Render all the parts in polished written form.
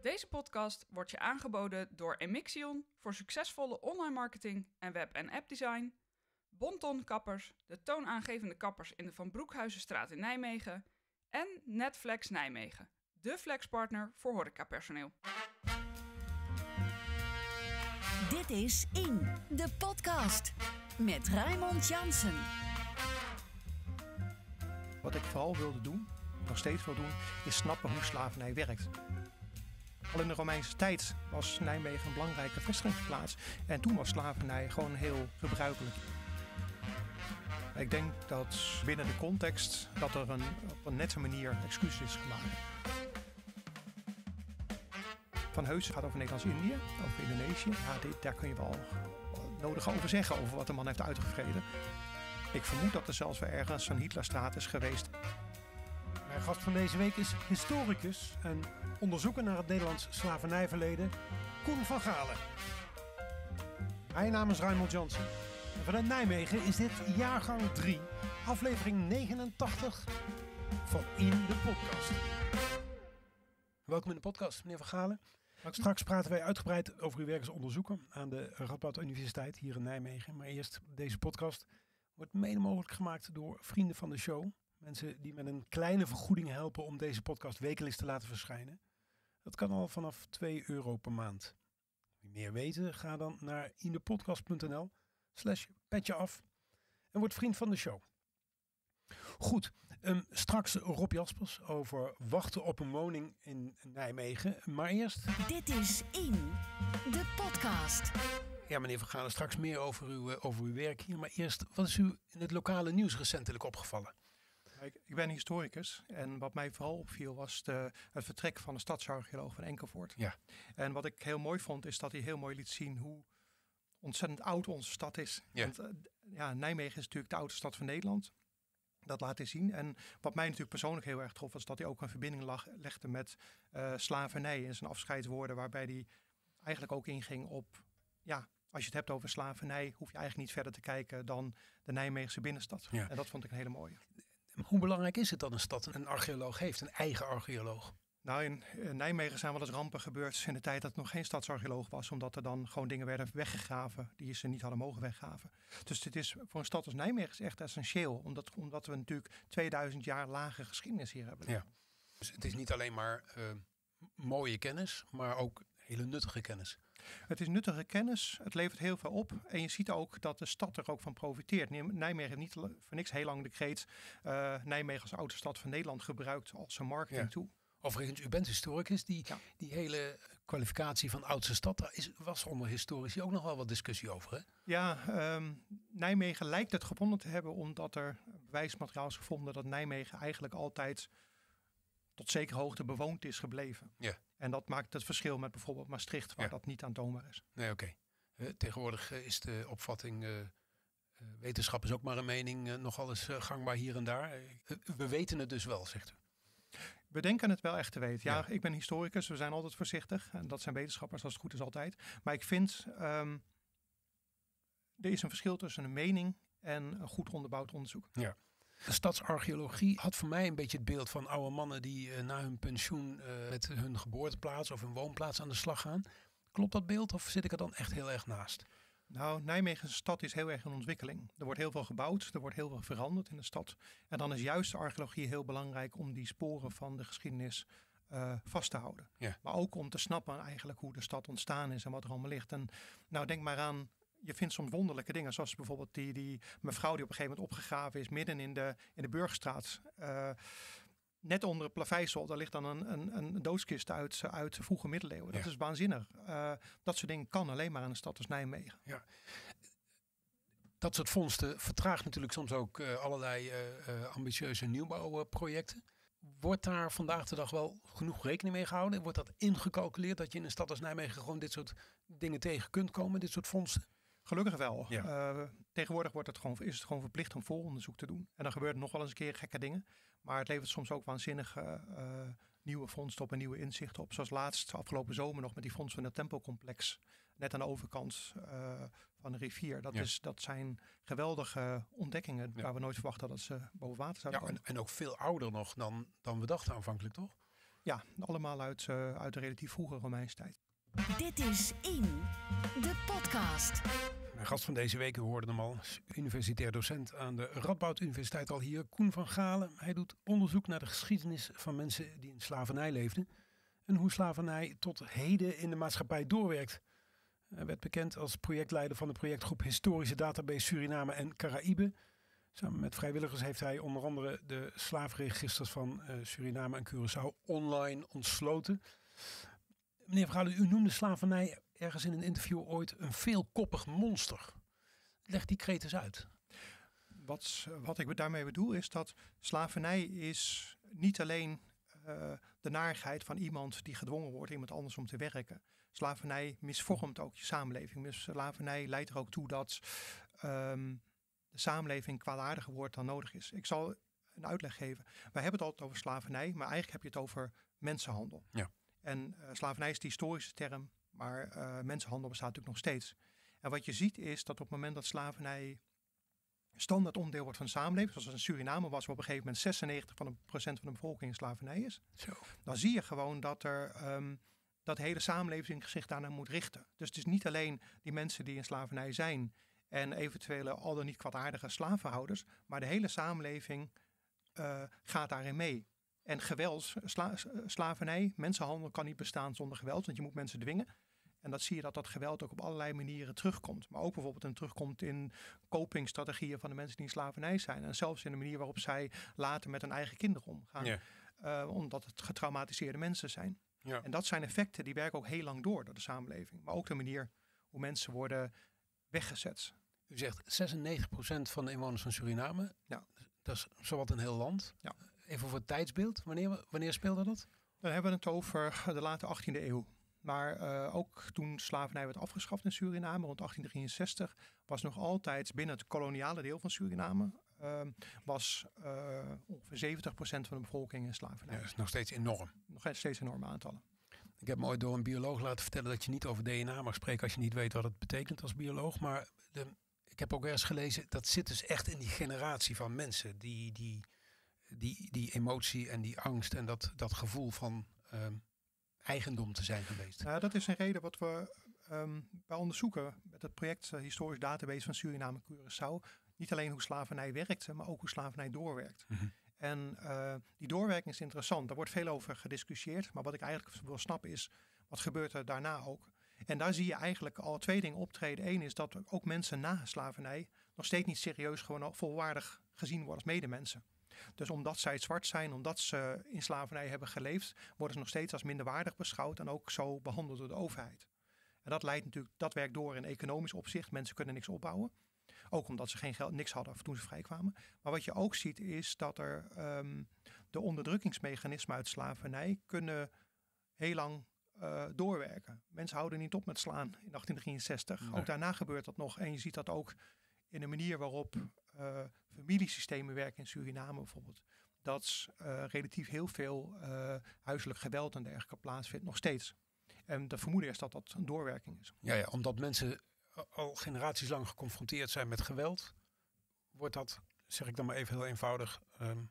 Deze podcast wordt je aangeboden door Emixion voor succesvolle online marketing en web- en appdesign, Bonton Kappers, de toonaangevende kappers in de Van Broekhuizenstraat in Nijmegen en Netflex Nijmegen, de flexpartner voor horecapersoneel. Dit is In, de podcast met Raymond Jansen. Wat ik vooral wilde doen, nog steeds wil doen, is snappen hoe slavernij werkt. Al in de Romeinse tijd was Nijmegen een belangrijke vestigingsplaats en toen was slavernij gewoon heel gebruikelijk. Ik denk dat binnen de context dat er op een nette manier excuus is gemaakt. Van Heus gaat over Nederlands-Indië, over Indonesië. Ja, daar kun je wel nodig over zeggen, over wat de man heeft uitgevreden. Ik vermoed dat er zelfs weer ergens een Hitlerstraat is geweest. Mijn gast van deze week is historicus en onderzoeker naar het Nederlands slavernijverleden, Koen van Galen. Mijn naam is Raymond Jansen. En vanuit Nijmegen is dit jaargang 3, aflevering 89 van In de podcast. Welkom in de podcast, meneer van Galen. Straks praten wij uitgebreid over uw werk als onderzoeker aan de Radboud Universiteit hier in Nijmegen. Maar eerst, deze podcast wordt mede mogelijk gemaakt door vrienden van de show. Mensen die met een kleine vergoeding helpen om deze podcast wekelijks te laten verschijnen. Dat kan al vanaf €2 per maand. Wil je meer weten? Ga dan naar indepodcast.nl/petjeaf en word vriend van de show. Goed, straks Rob Jaspers over wachten op een woning in Nijmegen. Maar eerst... Dit is In, de podcast. Ja, meneer Van Galen, straks meer over uw werk hier. Maar eerst, wat is u in het lokale nieuws recentelijk opgevallen? Ik ben historicus en wat mij vooral opviel was het vertrek van de stadsarcheoloog van Enkelvoort. Ja. En wat ik heel mooi vond is dat hij heel mooi liet zien hoe ontzettend oud onze stad is. Ja. Want Nijmegen is natuurlijk de oudste stad van Nederland. Dat laat hij zien. En wat mij natuurlijk persoonlijk heel erg trof was dat hij ook een verbinding legde met slavernij in zijn afscheidswoorden. Waarbij hij eigenlijk ook inging op, ja, als je het hebt over slavernij hoef je eigenlijk niet verder te kijken dan de Nijmeegse binnenstad. Ja. En dat vond ik een hele mooie. Hoe belangrijk is het dat een stad een archeoloog heeft, een eigen archeoloog? Nou, in Nijmegen zijn wel eens rampen gebeurd in de tijd dat het nog geen stadsarcheoloog was. Omdat er dan gewoon dingen werden weggegraven die ze niet hadden mogen weggraven. Dus dit is voor een stad als Nijmegen is echt essentieel. Omdat we natuurlijk 2000 jaar lage geschiedenis hier hebben. Ja. Dus het is niet alleen maar mooie kennis, maar ook hele nuttige kennis. Het is nuttige kennis, het levert heel veel op. En je ziet ook dat de stad er ook van profiteert. Nijmegen heeft niet voor niks heel lang de kreet Nijmegen als oudste stad van Nederland gebruikt als een marketing tool. Overigens, u bent historicus. Die hele kwalificatie van oudste stad, daar was onder historici ook nog wel wat discussie over, hè? Ja, Nijmegen lijkt het gevonden te hebben omdat er bewijsmateriaal is gevonden dat Nijmegen eigenlijk altijd tot zekere hoogte bewoond is gebleven. Ja. En dat maakt het verschil met bijvoorbeeld Maastricht, waar dat niet aantoonbaar is. Nee, oké. Tegenwoordig is de opvatting, wetenschap is ook maar een mening, nogal eens gangbaar hier en daar. We weten het dus wel, zegt u. We denken het wel echt te weten. Ja, ik ben historicus, we zijn altijd voorzichtig. En dat zijn wetenschappers, als het goed is altijd. Maar ik vind, er is een verschil tussen een mening en een goed onderbouwd onderzoek. Ja. De stadsarcheologie had voor mij een beetje het beeld van oude mannen die na hun pensioen met hun geboorteplaats of hun woonplaats aan de slag gaan. Klopt dat beeld of zit ik er dan echt heel erg naast? Nou, Nijmegen stad is heel erg in ontwikkeling. Er wordt heel veel gebouwd, er wordt heel veel veranderd in de stad. En dan is juist de archeologie heel belangrijk om die sporen van de geschiedenis vast te houden. Ja. Maar ook om te snappen eigenlijk hoe de stad ontstaan is en wat er allemaal ligt. En nou, denk maar aan, je vindt soms wonderlijke dingen. Zoals bijvoorbeeld die mevrouw die op een gegeven moment opgegraven is midden in de Burgerstraat. Net onder het plaveisel, daar ligt dan een doodskist uit de vroege middeleeuwen. Dat is waanzinnig. Dat soort dingen kan alleen maar in een stad als Nijmegen. Ja. Dat soort vondsten vertraagt natuurlijk soms ook allerlei ambitieuze nieuwbouwprojecten. Wordt daar vandaag de dag wel genoeg rekening mee gehouden? Wordt dat ingecalculeerd dat je in een stad als Nijmegen gewoon dit soort dingen tegen kunt komen, dit soort vondsten? Gelukkig wel. Ja. Tegenwoordig is het gewoon verplicht om vooronderzoek te doen. En dan gebeuren nog wel eens een keer gekke dingen. Maar het levert soms ook waanzinnige nieuwe vondsten op en nieuwe inzichten op. Zoals laatst afgelopen zomer nog met die vondst van het tempelcomplex. Net aan de overkant van de rivier. Dat zijn geweldige ontdekkingen waar we nooit verwachten dat ze boven water zouden komen. En ook veel ouder nog dan we dachten aanvankelijk, toch? Ja, allemaal uit de relatief vroege Romeinse tijd. Dit is In, de podcast. Mijn gast van deze week, we hoorden hem al, is universitair docent aan de Radboud Universiteit al hier, Koen van Galen. Hij doet onderzoek naar de geschiedenis van mensen die in slavernij leefden en hoe slavernij tot heden in de maatschappij doorwerkt. Hij werd bekend als projectleider van de projectgroep Historische Database Suriname en Caraïbe. Samen met vrijwilligers heeft hij onder andere de slaafregisters van Suriname en Curaçao online ontsloten. Meneer Van Galen, u noemde slavernij ergens in een interview ooit een veelkoppig monster. Leg die kreet eens uit. Wat ik daarmee bedoel is dat slavernij is niet alleen de narigheid van iemand die gedwongen wordt iemand anders om te werken. Slavernij misvormt ook je samenleving. Slavernij leidt er ook toe dat de samenleving kwaadaardiger wordt dan nodig is. Ik zal een uitleg geven. Wij hebben het altijd over slavernij, maar eigenlijk heb je het over mensenhandel. Ja. En slavernij is de historische term, maar mensenhandel bestaat natuurlijk nog steeds. En wat je ziet is dat op het moment dat slavernij standaard onderdeel wordt van de samenleving, zoals in Suriname was, waar op een gegeven moment 96% van de bevolking in slavernij is, dan zie je gewoon dat dat de hele samenleving zich daarnaar moet richten. Dus het is niet alleen die mensen die in slavernij zijn en eventuele al dan niet kwaadaardige slavenhouders, maar de hele samenleving gaat daarin mee. En geweld, slavernij, mensenhandel kan niet bestaan zonder geweld, want je moet mensen dwingen. En dat zie je dat geweld ook op allerlei manieren terugkomt. Maar ook bijvoorbeeld terugkomt in copingstrategieën van de mensen die in slavernij zijn. En zelfs in de manier waarop zij later met hun eigen kinderen omgaan. Ja. Omdat het getraumatiseerde mensen zijn. Ja. En dat zijn effecten die werken ook heel lang door de samenleving. Maar ook de manier hoe mensen worden weggezet. U zegt 96% van de inwoners van Suriname. Ja. Dat is zowat een heel land. Ja. Even voor het tijdsbeeld. Wanneer speelde dat? Dan hebben we het over de late 18e eeuw. Maar ook toen slavernij werd afgeschaft in Suriname rond 1863... was nog altijd binnen het koloniale deel van Suriname... was ongeveer 70% van de bevolking in slavernij. Ja, dat is nog steeds enorm. Nog steeds enorme aantallen. Ik heb me ooit door een bioloog laten vertellen dat je niet over DNA mag spreken als je niet weet wat het betekent als bioloog. Maar ik heb ook ergens gelezen, dat zit dus echt in die generatie van mensen. Die emotie en die angst en dat gevoel van eigendom te zijn geweest. Ja, dat is een reden wat we bij onderzoeken met het project Historisch Database van Suriname en Curaçao. Niet alleen hoe slavernij werkte, maar ook hoe slavernij doorwerkt. Mm-hmm. En die doorwerking is interessant. Daar wordt veel over gediscussieerd. Maar wat ik eigenlijk wil snappen is, wat gebeurt er daarna ook? En daar zie je eigenlijk al twee dingen optreden. Eén is dat ook mensen na slavernij nog steeds niet serieus gewoon volwaardig gezien worden als medemensen. Dus omdat zij zwart zijn, omdat ze in slavernij hebben geleefd, worden ze nog steeds als minderwaardig beschouwd en ook zo behandeld door de overheid. En dat leidt natuurlijk, dat werkt door in economisch opzicht. Mensen kunnen niks opbouwen. Ook omdat ze geen geld, niks hadden toen ze vrijkwamen. Maar wat je ook ziet is dat er de onderdrukkingsmechanismen uit slavernij kunnen heel lang doorwerken. Mensen houden niet op met slaan in 1863. Nee. Ook daarna gebeurt dat nog. En je ziet dat ook in de manier waarop familiesystemen werken in Suriname bijvoorbeeld. Dat relatief heel veel huiselijk geweld en dergelijke plaatsvindt, nog steeds. En de vermoeden is dat dat een doorwerking is. Ja, omdat mensen al generaties lang geconfronteerd zijn met geweld, wordt dat, zeg ik dan maar even heel eenvoudig,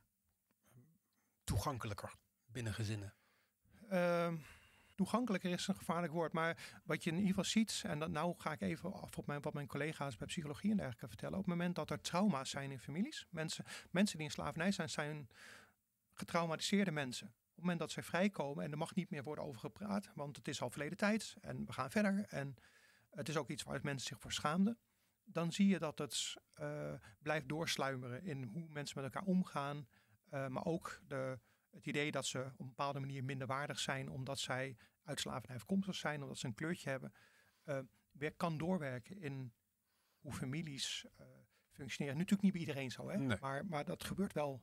toegankelijker binnen gezinnen. Toegankelijker is een gevaarlijk woord, maar wat je in ieder geval ziet, en dat nou ga ik even af op wat mijn collega's bij psychologie en dergelijke vertellen, op het moment dat er trauma's zijn in families, mensen die in slavernij zijn getraumatiseerde mensen. Op het moment dat zij vrijkomen en er mag niet meer worden over gepraat, want het is al verleden tijd en we gaan verder en het is ook iets waar mensen zich voor schaamden, dan zie je dat het blijft doorsluimeren in hoe mensen met elkaar omgaan, maar ook het idee dat ze op een bepaalde manier minderwaardig zijn omdat zij uit slavernij afkomstig zijn, omdat ze een kleurtje hebben, kan doorwerken in hoe families functioneren. Natuurlijk niet bij iedereen zo, hè? Nee. Maar dat gebeurt wel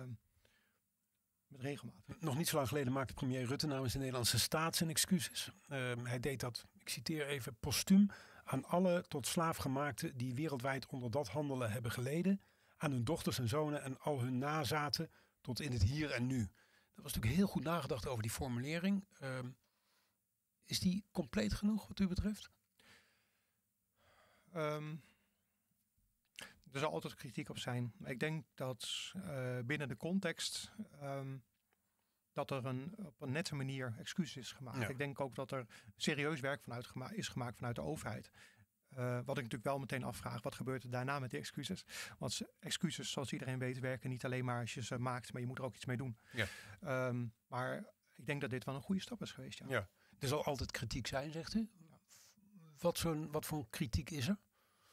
met regelmaat. Nog niet zo lang geleden maakte premier Rutte namens de Nederlandse staat zijn excuses. Hij deed dat, ik citeer even, postuum aan alle tot slaaf gemaakten die wereldwijd onder dat handelen hebben geleden, aan hun dochters en zonen en al hun nazaten tot in het hier en nu. Er was natuurlijk heel goed nagedacht over die formulering. Is die compleet genoeg wat u betreft? Er zal altijd kritiek op zijn. Ik denk dat binnen de context dat er op een nette manier excuses is gemaakt. Ja. Ik denk ook dat er serieus werk is gemaakt vanuit de overheid. Wat ik natuurlijk wel meteen afvraag, wat gebeurt er daarna met die excuses? Want excuses, zoals iedereen weet, werken niet alleen maar als je ze maakt, maar je moet er ook iets mee doen. Ja. Maar ik denk dat dit wel een goede stap is geweest. Ja. Ja. Er zal altijd kritiek zijn, zegt u. Wat voor kritiek is er?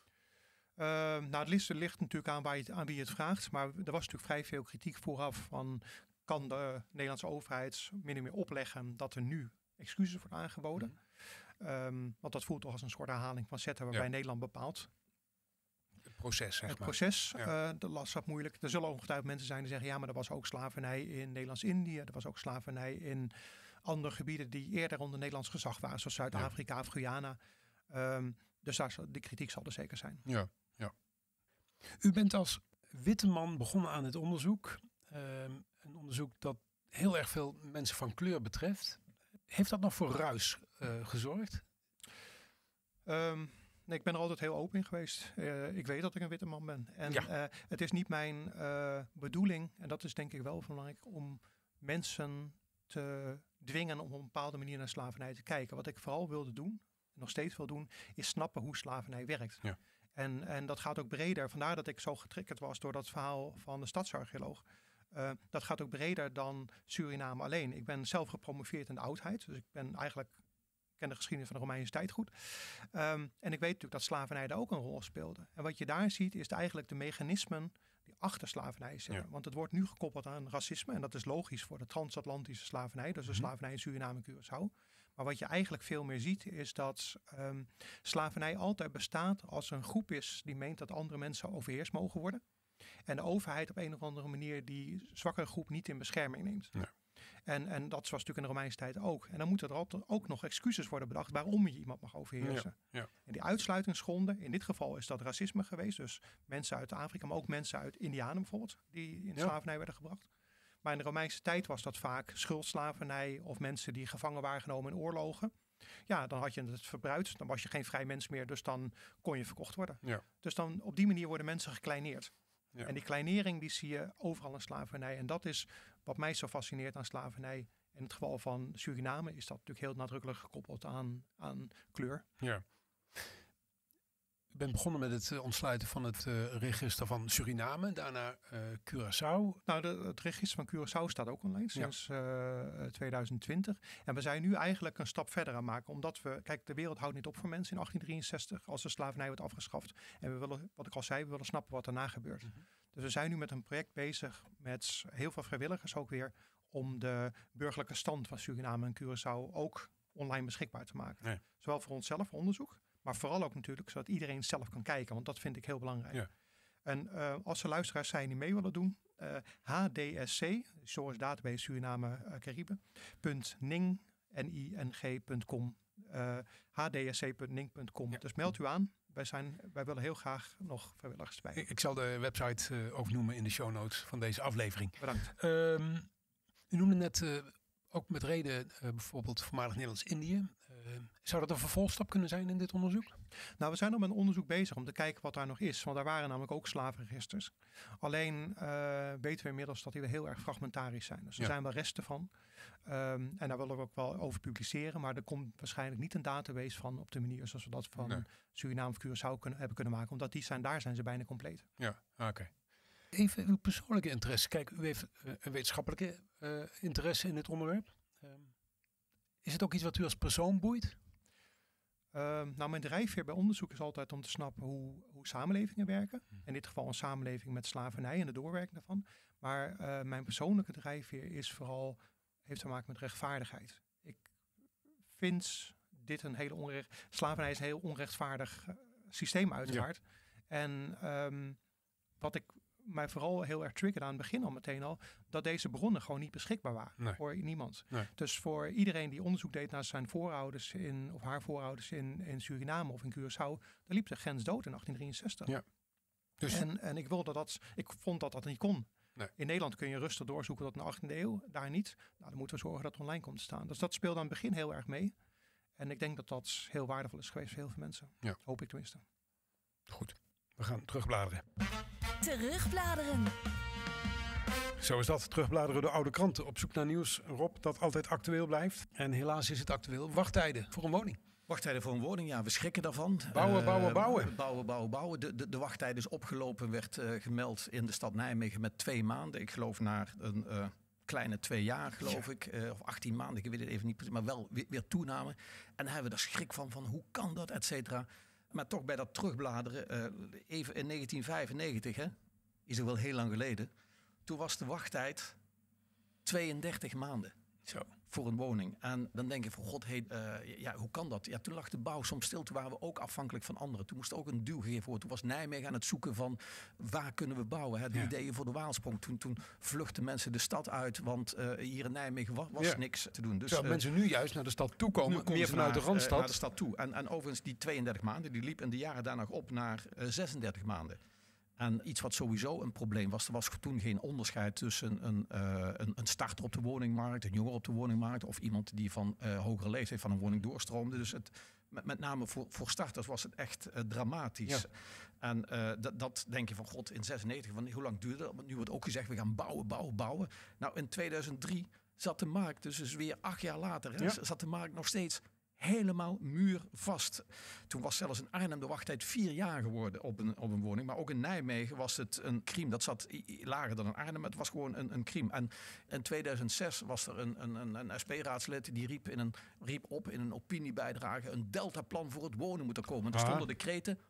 Het ligt natuurlijk aan wie je het vraagt. Maar er was natuurlijk vrij veel kritiek vooraf van, kan de Nederlandse overheid min of meer opleggen dat er nu excuses wordt aangeboden? Want dat voelt toch als een soort herhaling van zetten waarbij Nederland bepaalt. Het proces, zeg maar. Het proces, dat las dat moeilijk. Er zullen ongetwijfeld mensen zijn die zeggen, ja, maar er was ook slavernij in Nederlands-Indië. Er was ook slavernij in andere gebieden die eerder onder Nederlands gezag waren, zoals Zuid-Afrika of Guyana. Dus die kritiek zal er zeker zijn. Ja. U bent als witte man begonnen aan het onderzoek. Een onderzoek dat heel erg veel mensen van kleur betreft. Heeft dat nog voor ruis gezorgd? Nee, ik ben er altijd heel open in geweest. Ik weet dat ik een witte man ben. En het is niet mijn bedoeling, en dat is denk ik wel belangrijk, om mensen te dwingen om op een bepaalde manier naar slavernij te kijken. Wat ik vooral wilde doen, nog steeds wil doen, is snappen hoe slavernij werkt. Ja. En dat gaat ook breder. Vandaar dat ik zo getriggerd was door dat verhaal van de stadsarcheoloog. Dat gaat ook breder dan Suriname alleen. Ik ben zelf gepromoveerd in de oudheid. Dus ik ken de geschiedenis van de Romeinse tijd goed. En ik weet natuurlijk dat slavernij daar ook een rol speelde. En wat je daar ziet is eigenlijk de mechanismen die achter slavernij zitten. Ja. Want het wordt nu gekoppeld aan racisme. En dat is logisch voor de transatlantische slavernij. Dus de slavernij in Suriname en Curaçao. Maar wat je eigenlijk veel meer ziet is dat slavernij altijd bestaat als een groep is die meent dat andere mensen overheerst mogen worden. En de overheid op een of andere manier die zwakkere groep niet in bescherming neemt. Ja. En dat was natuurlijk in de Romeinse tijd ook. En dan moeten er altijd ook nog excuses worden bedacht waarom je iemand mag overheersen. Ja, ja. En die uitsluitingsgronden, in dit geval is dat racisme geweest. Dus mensen uit Afrika, maar ook mensen uit Indianen bijvoorbeeld, die in de slavernij werden gebracht. Maar in de Romeinse tijd was dat vaak schuldslavernij of mensen die gevangen waren genomen in oorlogen. Ja, dan had je het verbruikt, dan was je geen vrij mens meer, dus dan kon je verkocht worden. Ja. Dus dan op die manier worden mensen gekleineerd. Ja. En die kleinering die zie je overal in slavernij. En dat is wat mij zo fascineert aan slavernij. In het geval van Suriname is dat natuurlijk heel nadrukkelijk gekoppeld aan kleur. Ja. Ik ben begonnen met het ontsluiten van het register van Suriname, daarna Curaçao. Nou, het register van Curaçao staat ook online sinds 2020. En we zijn nu eigenlijk een stap verder aan maken. Omdat de wereld houdt niet op voor mensen in 1863 als de slavernij wordt afgeschaft. En we willen, wat ik al zei, we willen snappen wat daarna gebeurt. Mm-hmm. Dus we zijn nu met een project bezig met heel veel vrijwilligers ook weer om de burgerlijke stand van Suriname en Curaçao ook online beschikbaar te maken. Nee. Zowel voor onszelf, voor onderzoek, maar vooral ook natuurlijk zodat iedereen zelf kan kijken. Want dat vind ik heel belangrijk. Ja. En als er luisteraars zijn die mee willen doen, HDSC, Source Database Suriname Cariben, .ning.com, hdsc.ning.com. Ja. Dus meld u aan. Wij willen heel graag nog vrijwilligers bij. Ik zal de website ook noemen in de show notes van deze aflevering. Bedankt. U noemde net ook met reden bijvoorbeeld voormalig Nederlands-Indië. Zou dat een vervolgstap kunnen zijn in dit onderzoek? Nou, we zijn nog met een onderzoek bezig om te kijken wat daar nog is. Want daar waren namelijk ook slavenregisters. Alleen weten we inmiddels dat die weer heel erg fragmentarisch zijn. Dus er zijn wel resten van. En daar willen we ook wel over publiceren. Maar er komt waarschijnlijk niet een database van op de manier zoals we dat van Suriname of Curaçao hebben kunnen maken. Omdat daar zijn ze bijna compleet. Ja, oké. Even uw persoonlijke interesse. Kijk, u heeft een wetenschappelijke interesse in dit onderwerp. Is het ook iets wat u als persoon boeit? Nou, mijn drijfveer bij onderzoek is altijd om te snappen hoe samenlevingen werken. In dit geval een samenleving met slavernij en de doorwerking daarvan. Maar mijn persoonlijke drijfveer heeft te maken met rechtvaardigheid. Ik vind dit slavernij is een heel onrechtvaardig systeem uiteraard. Ja. En wat ik mij vooral heel erg triggerde aan het begin al meteen al, dat deze bronnen gewoon niet beschikbaar waren voor niemand. Nee. Dus voor iedereen die onderzoek deed naar zijn voorouders of haar voorouders in Suriname of in Curaçao, daar liep de grens dood in 1863. Ja. Dus en ik vond dat niet kon. Nee. In Nederland kun je rustig doorzoeken tot de 18e eeuw, daar niet. Nou, dan moeten we zorgen dat het online komt te staan. Dus dat speelde aan het begin heel erg mee. En ik denk dat dat heel waardevol is geweest voor heel veel mensen. Ja. Hoop ik tenminste. Goed, we gaan terugbladeren. Terugbladeren. Zo is dat. Terugbladeren door oude kranten. Op zoek naar nieuws, Rob, dat altijd actueel blijft. En helaas is het actueel. Wachttijden voor een woning. Wachttijden voor een woning, ja, we schrikken daarvan. Bouwen. De wachttijd is opgelopen, werd gemeld in de stad Nijmegen met 2 maanden. Ik geloof naar een kleine 2 jaar, geloof ik. Of 18 maanden, ik weet het even niet precies. Maar wel weer toename. En dan hebben we daar schrik van hoe kan dat, et cetera. Maar toch bij dat terugbladeren, even in 1995, hè, is er wel heel lang geleden. Toen was de wachttijd 32 maanden. Zo. Voor een woning. En dan denk je van god, hoe kan dat? Ja, toen lag de bouw soms stil. Toen waren we ook afhankelijk van anderen. Toen moest ook een duw gegeven worden. Toen was Nijmegen aan het zoeken van waar kunnen we bouwen. Hè? De ideeën voor de Waalsprong. Toen vluchtten mensen de stad uit. Want hier in Nijmegen was niks te doen. Dus terwijl mensen nu juist naar de stad toe komen. Meer vanuit de Randstad. Naar de stad toe. En overigens die 32 maanden. Die liep in de jaren daarna op naar 36 maanden. En iets wat sowieso een probleem was, er was toen geen onderscheid tussen een starter op de woningmarkt, een jonger op de woningmarkt of iemand die van hogere leeftijd van een woning doorstroomde. Dus met name voor starters was het echt dramatisch. Ja. En dat denk je van god, in 96, van hoe lang duurde dat? Want nu wordt ook gezegd, we gaan bouwen. Nou, in 2003 zat de markt, dus weer 8 jaar later, zat de markt nog steeds helemaal muurvast. Toen was zelfs in Arnhem de wachttijd 4 jaar geworden op een woning. Maar ook in Nijmegen was het een crime. Dat zat lager dan in Arnhem. Het was gewoon een crime. En in 2006 was er een SP-raadslid die riep op in een opiniebijdrage een deltaplan voor het wonen moet er komen. Er stonden de kreten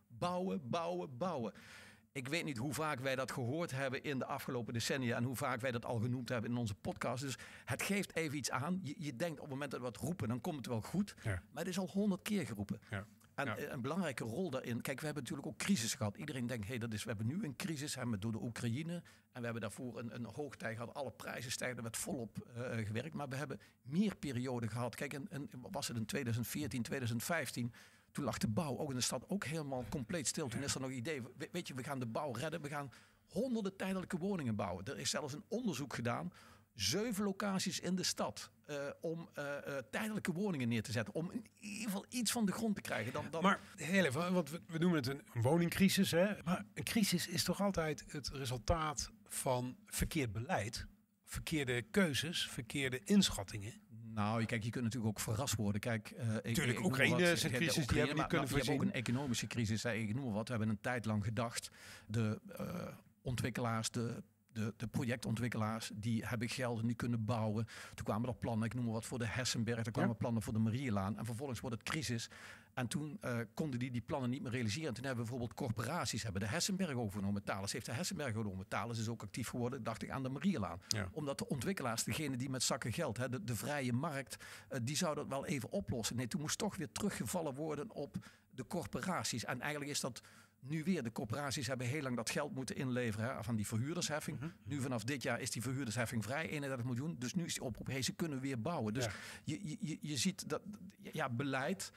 bouwen. Ik weet niet hoe vaak wij dat gehoord hebben in de afgelopen decennia en hoe vaak wij dat al genoemd hebben in onze podcast. Dus het geeft even iets aan. Je denkt op het moment dat we wat roepen, dan komt het wel goed. Ja. Maar het is al 100 keer geroepen. Ja. En een belangrijke rol daarin. Kijk, we hebben natuurlijk ook crisis gehad. Iedereen denkt, we hebben nu een crisis door de Oekraïne. En we hebben daarvoor een hoogtij gehad. Alle prijzen stijgen, er werd volop gewerkt. Maar we hebben meer perioden gehad. Kijk, was het in 2014, 2015... Toen lag de bouw ook in de stad ook helemaal compleet stil. Toen is er nog idee, weet je, we gaan de bouw redden. We gaan honderden tijdelijke woningen bouwen. Er is zelfs een onderzoek gedaan. 7 locaties in de stad om tijdelijke woningen neer te zetten. Om in ieder geval iets van de grond te krijgen. Maar heel even, want we noemen het een woningcrisis. Hè? Maar een crisis is toch altijd het resultaat van verkeerd beleid. Verkeerde keuzes, verkeerde inschattingen. Nou, kijk, je kunt natuurlijk ook verrast worden. Kijk, natuurlijk, Oekraïne is een crisis die hebben we niet kunnen voorzien. Je hebt ook een economische crisis. Ik noem maar wat. We hebben een tijd lang gedacht. De ontwikkelaars, de projectontwikkelaars, die hebben geld en die kunnen bouwen. Toen kwamen er plannen, ik noem maar wat, voor de Hessenberg. Er kwamen plannen voor de Marielaan. En vervolgens wordt het crisis. En toen konden die plannen niet meer realiseren. En toen hebben we bijvoorbeeld corporaties hebben de Hessenberg overgenomen. Thales heeft de Hessenberg overgenomen. Thales is ook actief geworden, dacht ik, aan de Marielaan. Ja. Omdat de ontwikkelaars, degene die met zakken geld, de vrije markt, die zou dat wel even oplossen. Nee, toen moest toch weer teruggevallen worden op de corporaties. En eigenlijk is dat nu weer. De corporaties hebben heel lang dat geld moeten inleveren van die verhuurdersheffing. Mm-hmm. Nu vanaf dit jaar is die verhuurdersheffing vrij, 31 miljoen. Dus nu is die oproep, ze kunnen weer bouwen. Dus je ziet dat beleid.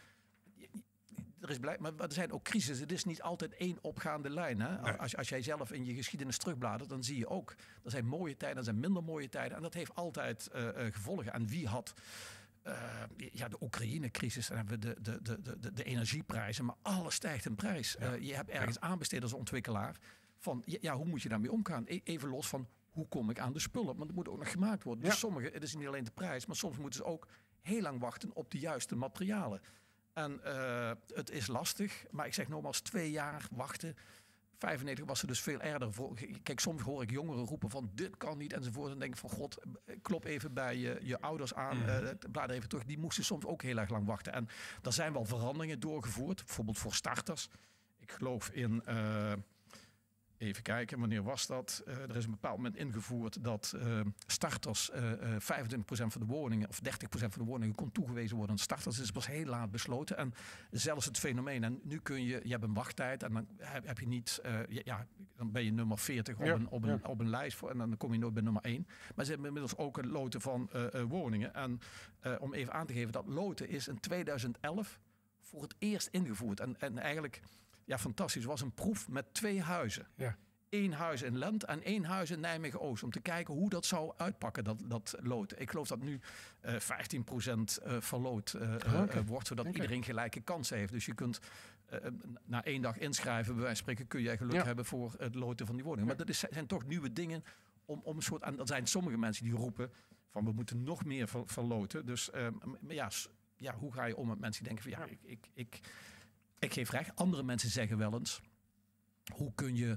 Er is beleid, maar er zijn ook crises. Het is niet altijd één opgaande lijn. Hè? Nee. Als jij zelf in je geschiedenis terugbladert, dan zie je ook, er zijn mooie tijden, er zijn minder mooie tijden. En dat heeft altijd gevolgen. En wie had de Oekraïne-crisis, dan hebben we de energieprijzen, maar alles stijgt in prijs. Je hebt ergens aanbesteed als ontwikkelaar van, hoe moet je daarmee omgaan? Even los van, hoe kom ik aan de spullen? Want het moet ook nog gemaakt worden. Dus sommige, het is niet alleen de prijs, maar soms moeten ze ook heel lang wachten op de juiste materialen. En het is lastig, maar ik zeg nogmaals 2 jaar wachten. 95 was er dus veel erger. Kijk, soms hoor ik jongeren roepen van dit kan niet enzovoort. En dan denk ik van god, klop even bij je ouders aan. Blader even terug. Die moesten soms ook heel erg lang wachten. En er zijn wel veranderingen doorgevoerd. Bijvoorbeeld voor starters. Ik geloof in... even kijken, wanneer was dat? Er is een bepaald moment ingevoerd dat starters 25% van de woningen of 30% van de woningen kon toegewezen worden aan starters. Dus het was heel laat besloten. En zelfs het fenomeen, en nu je hebt een wachttijd en dan heb je niet, dan ben je nummer 40 op een lijst en dan kom je nooit bij nummer 1. Maar ze hebben inmiddels ook een loten van woningen. En om even aan te geven, dat loten is in 2011 voor het eerst ingevoerd. En eigenlijk... Ja, fantastisch. Het was een proef met 2 huizen. Ja. 1 huis in Lent en 1 huis in Nijmegen-Oost. Om te kijken hoe dat zou uitpakken, dat lood. Ik geloof dat nu 15% verloot wordt. Zodat iedereen gelijke kansen heeft. Dus je kunt na 1 dag inschrijven. Bij wijze van spreken kun jij geluk hebben voor het loten van die woning. Maar dat zijn toch nieuwe dingen om een soort... En er zijn sommige mensen die roepen van we moeten nog meer verloten. Dus hoe ga je om met mensen die denken van ik geef recht. Andere mensen zeggen wel eens, hoe kun je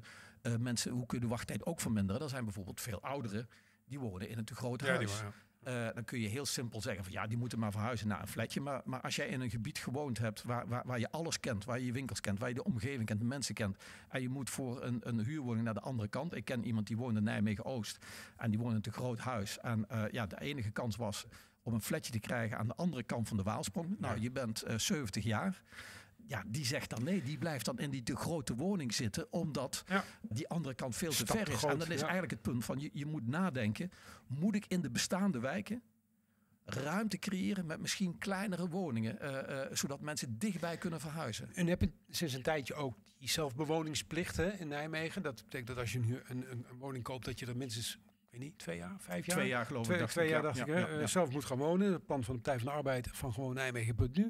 de wachttijd ook verminderen? Er zijn bijvoorbeeld veel ouderen die wonen in een te groot huis. Dan kun je heel simpel zeggen van die moeten maar verhuizen naar een flatje. Maar als jij in een gebied gewoond hebt waar je alles kent, waar je winkels kent, waar je de omgeving kent, de mensen kent, en je moet voor een huurwoning naar de andere kant. Ik ken iemand die woonde in Nijmegen-Oost en die woonde in een te groot huis. En de enige kans was om een flatje te krijgen aan de andere kant van de Waalsprong. Nou, je bent 70 jaar. Ja, die zegt dan nee, die blijft dan in die te grote woning zitten, omdat die andere kant veel te ver is. En dat is eigenlijk het punt van, je moet nadenken, moet ik in de bestaande wijken ruimte creëren met misschien kleinere woningen, zodat mensen dichtbij kunnen verhuizen. En heb je sinds een tijdje ook die zelfbewoningsplicht in Nijmegen? Dat betekent dat als je nu een woning koopt, dat je er minstens... 2 jaar, 5 jaar? 2 jaar geloof ik. 2 jaar dacht ik. Zelf moet gaan wonen. Het plan van de Partij van de Arbeid van Gewoon Nijmegen.nu.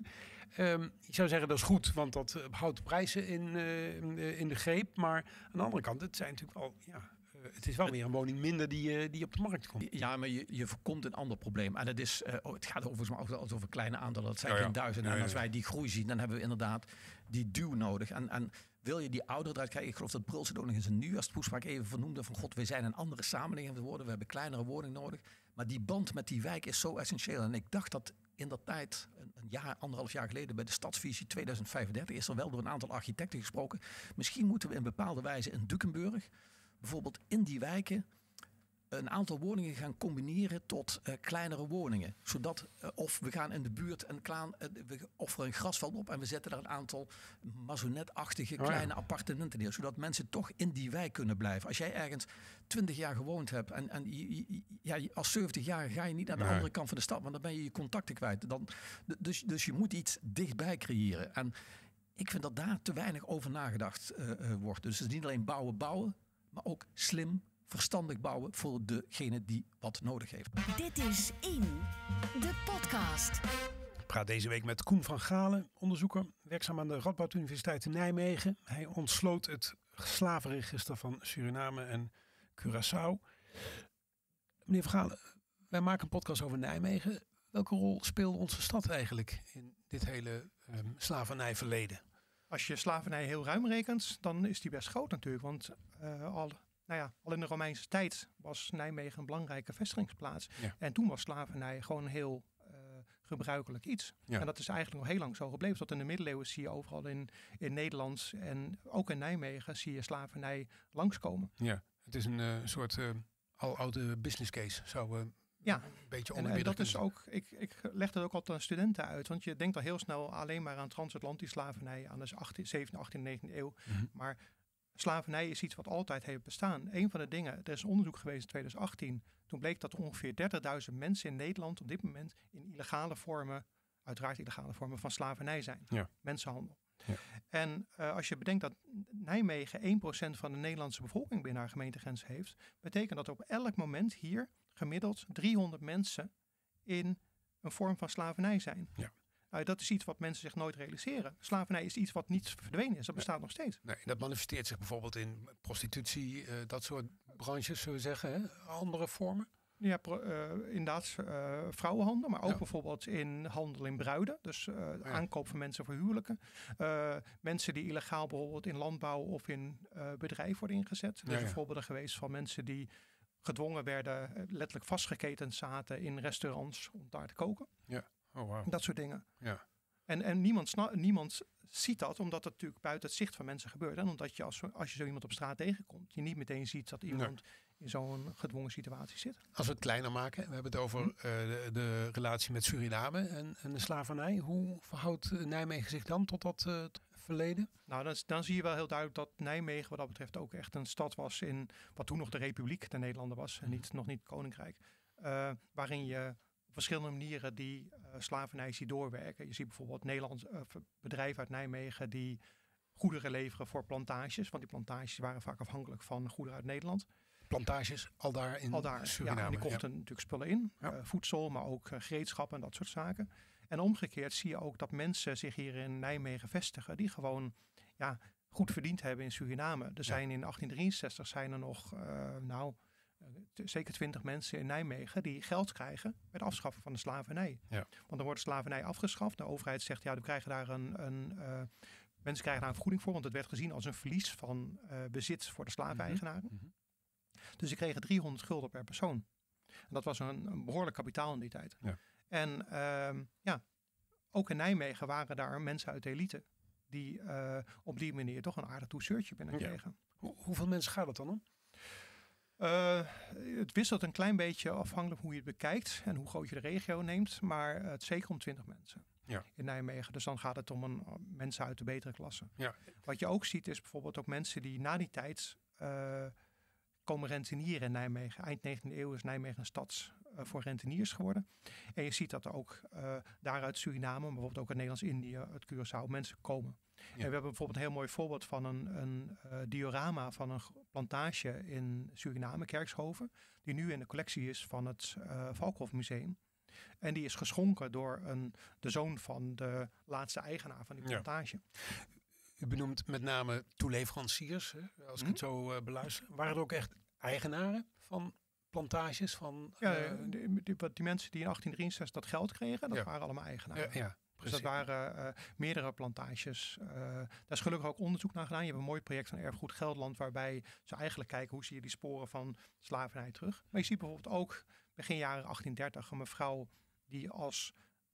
Ik zou zeggen dat is goed, want dat houdt de prijzen in de greep. Maar aan de andere kant, het zijn natuurlijk wel... het is wel weer een woning minder die op de markt komt. Ja, maar je voorkomt een ander probleem. En dat is, het gaat over kleine aantallen. Dat zijn geen duizenden. En als wij die groei zien, dan hebben we inderdaad die duw nodig. En wil je die ouderen eruit krijgen? Ik geloof dat Brul zit ook nog eens een nieuwjaarstoespraak even vernoemde. Van god, we zijn een andere samenleving geworden. We hebben kleinere woningen nodig. Maar die band met die wijk is zo essentieel. En ik dacht dat in dat tijd, een jaar, 1,5 jaar geleden, bij de Stadsvisie 2035, is er wel door een aantal architecten gesproken. Misschien moeten we in bepaalde wijze in Dukenburg, bijvoorbeeld in die wijken, een aantal woningen gaan combineren tot kleinere woningen. Zodat, of we gaan in de buurt we offeren een grasveld op en we zetten daar een aantal maisonnetachtige kleine appartementen neer. Zodat mensen toch in die wijk kunnen blijven. Als jij ergens 20 jaar gewoond hebt en als 70-jarige ga je niet naar de andere kant van de stad, want dan ben je je contacten kwijt. Dus je moet iets dichtbij creëren. En ik vind dat daar te weinig over nagedacht wordt. Dus het is niet alleen bouwen, maar ook slim, verstandig bouwen voor degene die wat nodig heeft. Dit is In, de podcast. Ik praat deze week met Koen van Galen, onderzoeker, werkzaam aan de Radboud Universiteit in Nijmegen. Hij ontsloot het slavenregister van Suriname en Curaçao. Meneer van Galen, wij maken een podcast over Nijmegen. Welke rol speelde onze stad eigenlijk in dit hele slavernijverleden? Als je slavernij heel ruim rekent, dan is die best groot natuurlijk. Want al in de Romeinse tijd was Nijmegen een belangrijke vestigingsplaats. Ja. En toen was slavernij gewoon heel gebruikelijk iets. Ja. En dat is eigenlijk nog heel lang zo gebleven. Tot in de middeleeuwen zie je overal in Nederland en ook in Nijmegen zie je slavernij langskomen. Ja, het is een soort aloude business case. Een beetje en dat is ook, ik leg dat ook altijd aan studenten uit. Want je denkt al heel snel alleen maar aan transatlantische slavernij aan de 17e, 18e, 19e eeuw. Mm-hmm. Maar slavernij is iets wat altijd heeft bestaan. Een van de dingen, er is onderzoek geweest in 2018. Toen bleek dat er ongeveer 30.000 mensen in Nederland op dit moment in uiteraard illegale vormen van slavernij zijn. Ja. Mensenhandel. Ja. En als je bedenkt dat Nijmegen 1% van de Nederlandse bevolking binnen haar gemeentegrens heeft, betekent dat op elk moment hier gemiddeld 300 mensen in een vorm van slavernij zijn. Ja. Dat is iets wat mensen zich nooit realiseren. Slavernij is iets wat niet verdwenen is. Dat bestaat nog steeds. Nee, dat manifesteert zich bijvoorbeeld in prostitutie, dat soort branches, zullen we zeggen. Hè? Andere vormen? Ja, inderdaad vrouwenhandel. Maar ook bijvoorbeeld in handel in bruiden. Dus aankoop van mensen voor huwelijken. Mensen die illegaal bijvoorbeeld in landbouw of in bedrijf worden ingezet. Er zijn voorbeelden geweest van mensen die gedwongen werden, letterlijk vastgeketend zaten in restaurants om daar te koken. Ja. Oh, wow. Dat soort dingen. Ja. En niemand ziet dat, omdat het natuurlijk buiten het zicht van mensen gebeurt. En omdat je als je zo iemand op straat tegenkomt, je niet meteen ziet dat iemand in zo'n gedwongen situatie zit. Als we het kleiner maken, we hebben het over de relatie met Suriname en de slavernij. Hoe verhoudt Nijmegen zich dan tot dat verleden? Nou, dan zie je wel heel duidelijk dat Nijmegen wat dat betreft ook echt een stad was in wat toen nog de Republiek der Nederlanden was. En nog niet Koninkrijk. Waarin je verschillende manieren die slavernij ziet doorwerken. Je ziet bijvoorbeeld Nederlands bedrijven uit Nijmegen die goederen leveren voor plantages. Want die plantages waren vaak afhankelijk van goederen uit Nederland. Plantages al daar in Suriname. Ja, en die kochten natuurlijk spullen in. Voedsel, maar ook gereedschappen en dat soort zaken. En omgekeerd zie je ook dat mensen zich hier in Nijmegen vestigen die gewoon goed verdiend hebben in Suriname. Er zijn in 1863 zijn er nog zeker 20 mensen in Nijmegen die geld krijgen bij het afschaffen van de slavernij. Ja. Want dan wordt de slavernij afgeschaft. De overheid zegt, we krijgen daar mensen krijgen daar een vergoeding voor, want het werd gezien als een verlies van bezit voor de slaveneigenaren. Mm-hmm. Dus ze kregen 300 gulden per persoon. En dat was een behoorlijk kapitaal in die tijd. Ja. En ook in Nijmegen waren daar mensen uit de elite die op die manier toch een aardig toezeurtje binnenkregen. Ja. Hoeveel mensen gaat het dan om? Het wisselt een klein beetje afhankelijk hoe je het bekijkt en hoe groot je de regio neemt, maar het is zeker om 20 mensen in Nijmegen. Dus dan gaat het om mensen uit de betere klasse. Ja. Wat je ook ziet is bijvoorbeeld ook mensen die na die tijd komen rentenieren in Nijmegen. Eind 19e eeuw is Nijmegen een stad voor renteniers geworden. En je ziet dat er ook daaruit Suriname, maar bijvoorbeeld ook uit Nederlands-Indië, uit Curaçao, mensen komen. Ja. En we hebben bijvoorbeeld een heel mooi voorbeeld van een diorama van een plantage in Suriname, Kerkshoven, die nu in de collectie is van het Valkhof Museum. En die is geschonken door de zoon van de laatste eigenaar van die plantage. Ja. U benoemt met name toeleveranciers, hè, als ik het zo beluister. Waren er ook echt eigenaren van plantages? Die mensen die in 1863 dat geld kregen, dat waren allemaal eigenaren. Ja. Dus dat waren meerdere plantages. Daar is gelukkig ook onderzoek naar gedaan. Je hebt een mooi project van Erfgoed Gelderland, waarbij ze eigenlijk kijken hoe zie je die sporen van slavernij terug. Maar je ziet bijvoorbeeld ook begin jaren 1830 een mevrouw die als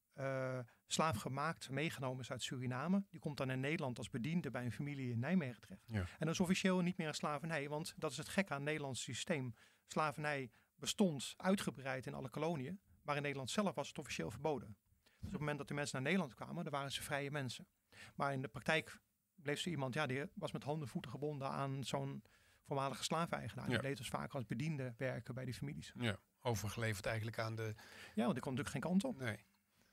slaaf gemaakt meegenomen is uit Suriname. Die komt dan in Nederland als bediende bij een familie in Nijmegen terecht. Ja. En dat is officieel niet meer een slavernij, want dat is het gekke aan het Nederlands systeem. Slavernij bestond uitgebreid in alle koloniën, maar in Nederland zelf was het officieel verboden. Dus op het moment dat de mensen naar Nederland kwamen, dan waren ze vrije mensen. Maar in de praktijk bleef ze iemand, die was met handen en voeten gebonden aan zo'n voormalige slaveneigenaar. Die bleef dus vaak als bediende werken bij die families. Ja, overgeleverd eigenlijk aan de... Ja, want die kon natuurlijk geen kant op. Nee.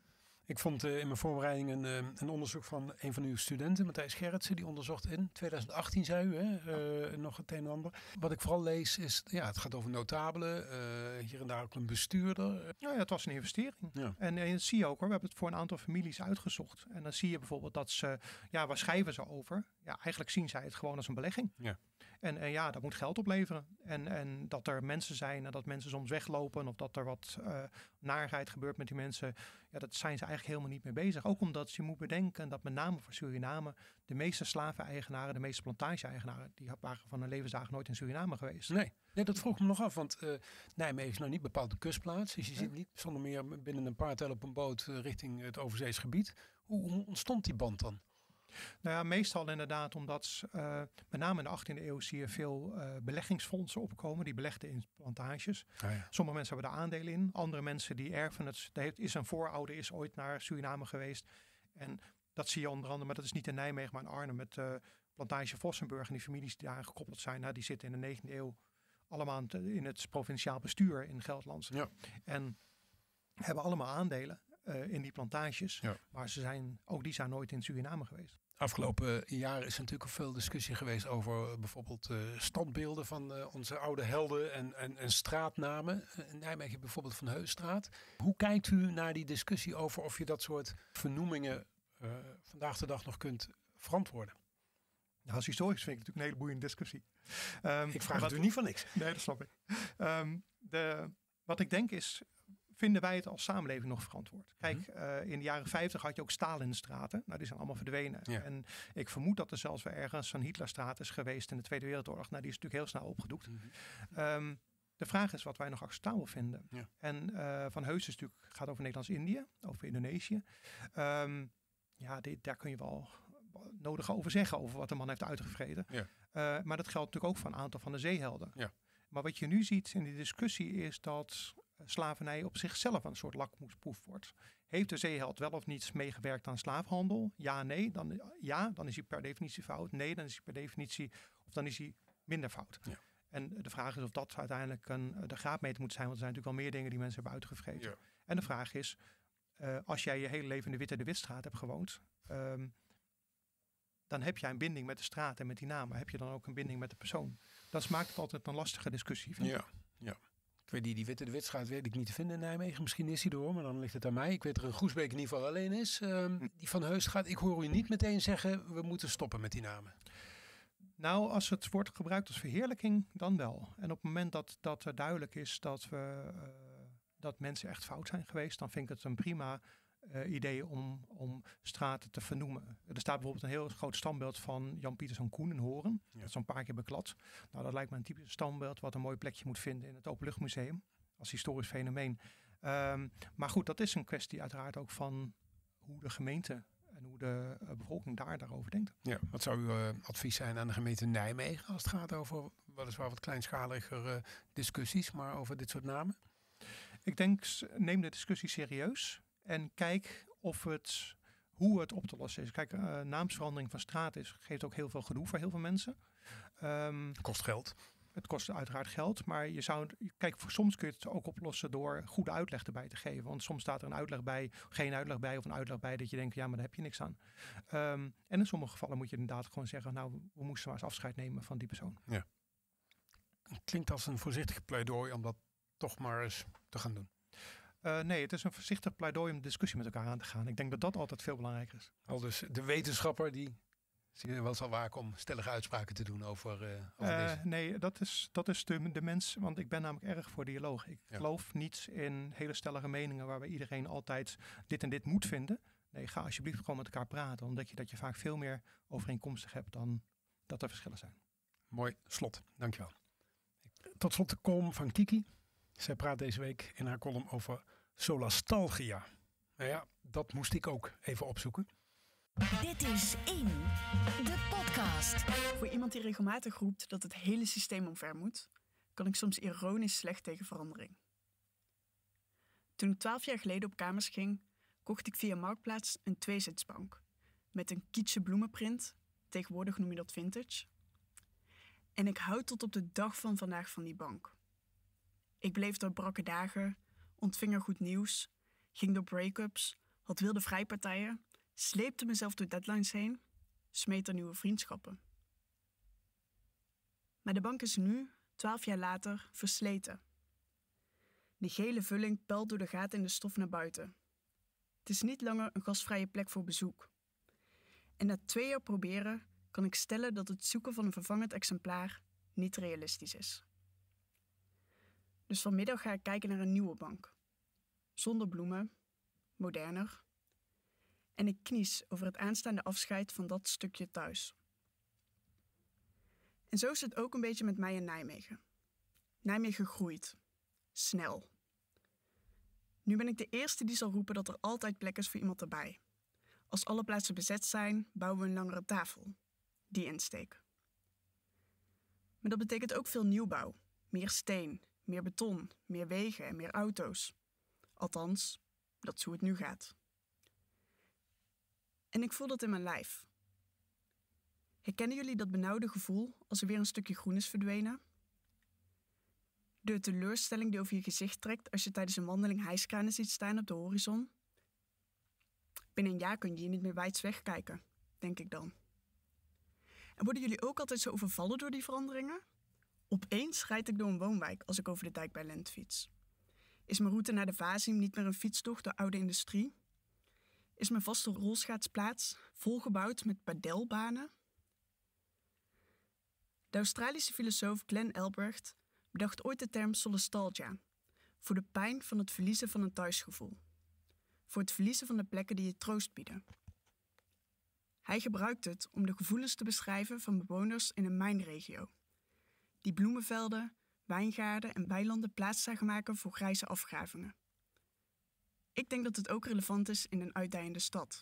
Ik vond in mijn voorbereiding een onderzoek van een van uw studenten, Matthijs Gerritsen, die onderzocht in 2018, zei u, nog het een en ander. Wat ik vooral lees is, het gaat over notabelen, hier en daar ook een bestuurder. Ja, het was een investering. Ja. En dat zie je ook hoor, we hebben het voor een aantal families uitgezocht. En dan zie je bijvoorbeeld dat ze, waar schrijven ze over? Ja, eigenlijk zien zij het gewoon als een belegging. Ja. En dat moet geld opleveren. En dat er mensen zijn en dat mensen soms weglopen of dat er wat narigheid gebeurt met die mensen. Ja, dat zijn ze eigenlijk helemaal niet mee bezig. Ook omdat je moet bedenken dat met name voor Suriname de meeste slaveneigenaren, de meeste plantage-eigenaren, die waren van hun levensdagen nooit in Suriname geweest. Nee, dat vroeg ik me nog af, want Nijmegen is nou niet bepaald de kustplaats. Dus je zit niet zonder meer binnen een paar tellen op een boot richting het overzees gebied. Hoe ontstond die band dan? Nou ja, meestal inderdaad omdat met name in de 18e eeuw zie je veel beleggingsfondsen opkomen. Die belegden in plantages. Sommige mensen hebben daar aandelen in. Andere mensen die erven het. Is een voorouder is ooit naar Suriname geweest. En dat zie je onder andere, maar dat is niet in Nijmegen, maar in Arnhem met plantage Vossenburg. En die families die daar gekoppeld zijn, die zitten in de 19e eeuw allemaal in het provinciaal bestuur in Gelderland. Ja. En hebben allemaal aandelen in die plantages. Ja. Maar die zijn nooit in Suriname geweest. Afgelopen jaren is er natuurlijk ook veel discussie geweest over bijvoorbeeld standbeelden van onze oude helden en straatnamen. In Nijmegen bijvoorbeeld Van Heusstraat. Hoe kijkt u naar die discussie over of je dat soort vernoemingen vandaag de dag nog kunt verantwoorden? Nou, als historicus vind ik het natuurlijk een hele boeiende discussie. Ik vraag het u niet van niks. Nee, dat snap ik. Wat ik denk is, vinden wij het als samenleving nog verantwoord? Kijk, in de jaren 50 had je ook Stalinstraten. Nou, die zijn allemaal verdwenen. Ja. En ik vermoed dat er zelfs weer ergens een Hitlerstraat is geweest in de Tweede Wereldoorlog. Nou, die is natuurlijk heel snel opgedoekt. De vraag is wat wij nog acceptabel vinden. Ja. En Van Heus is natuurlijk, gaat over Nederlands-Indië, over Indonesië. Daar kun je wel nodig over zeggen, over wat de man heeft uitgevreden. Ja. Maar dat geldt natuurlijk ook voor een aantal van de zeehelden. Ja. Maar wat je nu ziet in die discussie is dat slavernij op zichzelf een soort lakmoesproef wordt. Heeft de zeeheld wel of niet meegewerkt aan slavenhandel? Ja, nee. Dan is hij per definitie fout. Nee, dan is hij per definitie, of dan is hij minder fout. Ja. En de vraag is of dat uiteindelijk de graadmeter moet zijn, want er zijn natuurlijk al meer dingen die mensen hebben uitgevreten. Ja. En de vraag is, als jij je hele leven in de Witte de Witstraat hebt gewoond, dan heb jij een binding met de straat en met die naam. Maar heb je dan ook een binding met de persoon? Dat maakt het altijd een lastige discussie. Ja. Ik weet die Witte de Witstraat weet ik niet te vinden in Nijmegen. Misschien is hij er hoor, maar dan ligt het aan mij. Ik weet dat er een Groesbeek in ieder geval alleen is. Die Van Heusstraat, ik hoor u niet meteen zeggen, we moeten stoppen met die namen. Nou, als het wordt gebruikt als verheerlijking, dan wel. En op het moment dat er duidelijk is dat mensen echt fout zijn geweest, dan vind ik het een prima idee om straten te vernoemen. Er staat bijvoorbeeld een heel groot standbeeld van Jan Pieterszoon Koen in Horen. Ja. Dat is een paar keer beklad. Nou, dat lijkt me een typisch standbeeld wat een mooi plekje moet vinden in het Openluchtmuseum als historisch fenomeen. Maar goed, dat is een kwestie uiteraard ook van hoe de gemeente en hoe de bevolking daarover denkt. Ja, wat zou uw advies zijn aan de gemeente Nijmegen als het gaat over weliswaar wat kleinschaligere discussies, maar over dit soort namen? Ik denk, neem de discussie serieus en kijk hoe het op te lossen is. Kijk, naamsverandering van straat geeft ook heel veel gedoe voor heel veel mensen. Kost geld. Het kost uiteraard geld, maar soms kun je het ook oplossen door goede uitleg erbij te geven. Want soms staat er een uitleg bij, geen uitleg bij of een uitleg bij dat je denkt, ja, maar daar heb je niks aan. En in sommige gevallen moet je inderdaad gewoon zeggen, nou, we moesten maar eens afscheid nemen van die persoon. Ja. Klinkt als een voorzichtig pleidooi om dat toch maar eens te gaan doen. Nee, het is een voorzichtig pleidooi om de discussie met elkaar aan te gaan. Ik denk dat dat altijd veel belangrijker is. Al dus de wetenschapper die wel zal waken om stellige uitspraken te doen over deze. Nee, dat is de mens, want ik ben namelijk erg voor dialoog. Ik geloof niet in hele stellige meningen waarbij iedereen altijd dit en dit moet vinden. Nee, ga alsjeblieft gewoon met elkaar praten, omdat dat je vaak veel meer overeenkomstig hebt dan dat er verschillen zijn. Mooi slot, dankjewel. Tot slot de column van Kiki. Zij praat deze week in haar column over solastalgia. Nou ja, dat moest ik ook even opzoeken. Dit is In, de podcast. Voor iemand die regelmatig roept dat het hele systeem omver moet, kan ik soms ironisch slecht tegen verandering. Toen ik 12 jaar geleden op kamers ging, kocht ik via Marktplaats een 2-zitsbank. Met een kietsche bloemenprint, tegenwoordig noem je dat vintage. En ik hou tot op de dag van vandaag van die bank. Ik bleef door brakke dagen, ontving er goed nieuws, ging door break-ups, had wilde vrijpartijen, sleepte mezelf door deadlines heen, smeet er nieuwe vriendschappen. Maar de bank is nu, 12 jaar later, versleten. De gele vulling pelt door de gaten in de stof naar buiten. Het is niet langer een gastvrije plek voor bezoek. En na 2 jaar proberen kan ik stellen dat het zoeken van een vervangend exemplaar niet realistisch is. Dus vanmiddag ga ik kijken naar een nieuwe bank. Zonder bloemen, moderner. En ik knies over het aanstaande afscheid van dat stukje thuis. En zo is het ook een beetje met mij in Nijmegen. Nijmegen groeit. Snel. Nu ben ik de eerste die zal roepen dat er altijd plek is voor iemand erbij. Als alle plaatsen bezet zijn, bouwen we een langere tafel. Die insteek. Maar dat betekent ook veel nieuwbouw. Meer steen, meer beton, meer wegen en meer auto's. Althans, dat is hoe het nu gaat. En ik voel dat in mijn lijf. Herkennen jullie dat benauwde gevoel als er weer een stukje groen is verdwenen? De teleurstelling die over je gezicht trekt als je tijdens een wandeling hijskranen ziet staan op de horizon? Binnen een jaar kun je hier niet meer wijds wegkijken, denk ik dan. En worden jullie ook altijd zo overvallen door die veranderingen? Opeens rijd ik door een woonwijk als ik over de dijk bij Lent fiets. Is mijn route naar de Vazim niet meer een fietstocht door oude industrie? Is mijn vaste rolschaatsplaats volgebouwd met padelbanen? De Australische filosoof Glenn Elbrecht bedacht ooit de term solastalgia voor de pijn van het verliezen van een thuisgevoel. Voor het verliezen van de plekken die je troost bieden. Hij gebruikt het om de gevoelens te beschrijven van bewoners in een mijnregio, die bloemenvelden, wijngaarden en weilanden plaats zagen maken voor grijze afgravingen. Ik denk dat het ook relevant is in een uitdijende stad.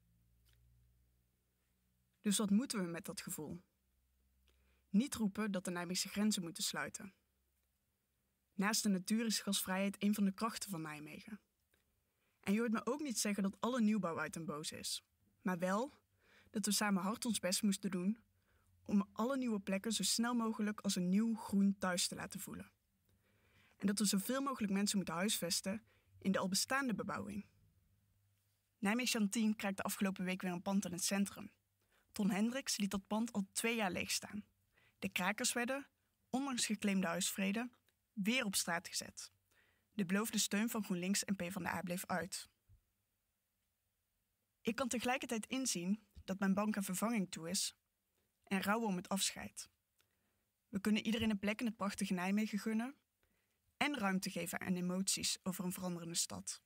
Dus wat moeten we met dat gevoel? Niet roepen dat de Nijmeegse grenzen moeten sluiten. Naast de natuur is gasvrijheid een van de krachten van Nijmegen. En je hoort me ook niet zeggen dat alle nieuwbouw uit den boze is. Maar wel dat we samen hard ons best moesten doen om alle nieuwe plekken zo snel mogelijk als een nieuw groen thuis te laten voelen. En dat we zoveel mogelijk mensen moeten huisvesten in de al bestaande bebouwing. Nijmegen-Chantien krijgt de afgelopen week weer een pand in het centrum. Ton Hendricks liet dat pand al 2 jaar leeg staan. De krakers werden, ondanks geclaimde huisvrede, weer op straat gezet. De beloofde steun van GroenLinks en PvdA bleef uit. Ik kan tegelijkertijd inzien dat mijn bank een vervanging toe is en rouwen om het afscheid. We kunnen iedereen een plek in het prachtige Nijmegen gunnen en ruimte geven aan emoties over een veranderende stad.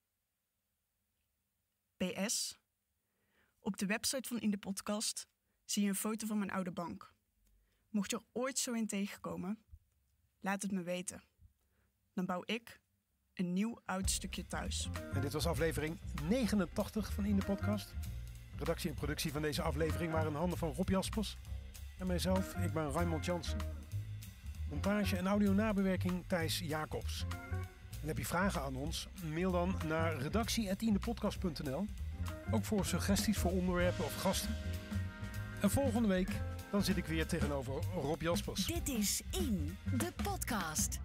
PS. Op de website van In de Podcast zie je een foto van mijn oude bank. Mocht je er ooit zo in tegenkomen, laat het me weten. Dan bouw ik een nieuw oud stukje thuis. En dit was aflevering 89 van In de Podcast. Redactie en productie van deze aflevering waren in handen van Rob Jaspers. En mijzelf, ik ben Raymond Jansen. Montage en audio-nabewerking Thijs Jacobs. En heb je vragen aan ons? Mail dan naar redactie@indepodcast.nl. Ook voor suggesties voor onderwerpen of gasten. En volgende week dan zit ik weer tegenover Rob Jaspers. Dit is In de Podcast.